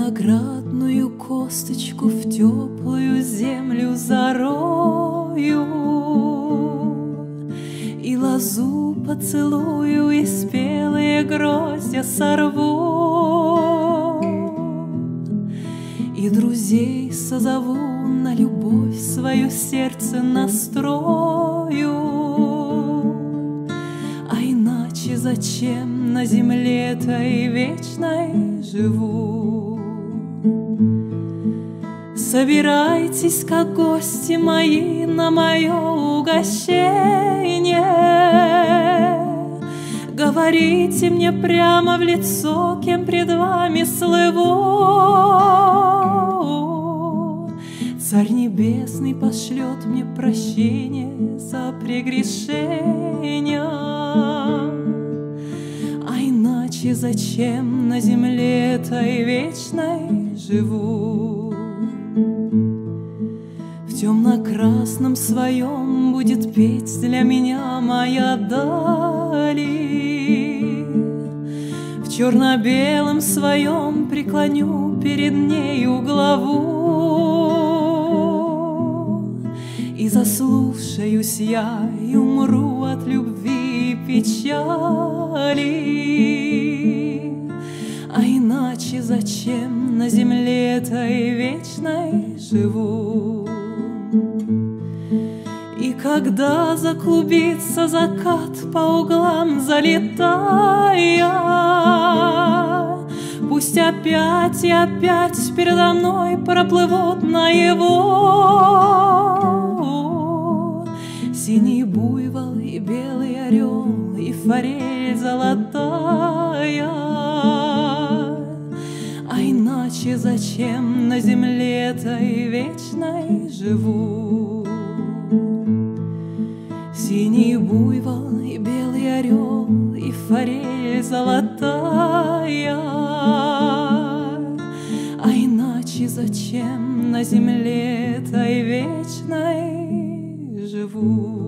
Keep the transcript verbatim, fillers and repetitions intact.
виноградную косточку в теплую землю зарою, и лозу поцелую, и спелые гроздья сорву, и друзей созову, на любовь свое сердце настрою. А иначе зачем на земле-то вечной живу? Собирайтесь, как гости мои, на мое угощение. Говорите мне прямо в лицо, кем пред вами слыву. Царь Небесный пошлет мне прощение за прегрешения. А иначе зачем на земле этой вечной живу? В темно-красном своем будет петь для меня моя дали, в черно-белом своем преклоню перед нею главу, и заслушаюсь я и умру от любви и печали. А иначе зачем на земле этой вечной живу? И когда заклубится закат по углам залетая, пусть опять и опять передо мной проплывут наяву синий буйвол и белый орел и форель золотая. А иначе зачем на земле этой вечной живу? Синий буйвол и белый орел и форель золотая. А иначе зачем на земле этой вечной живу?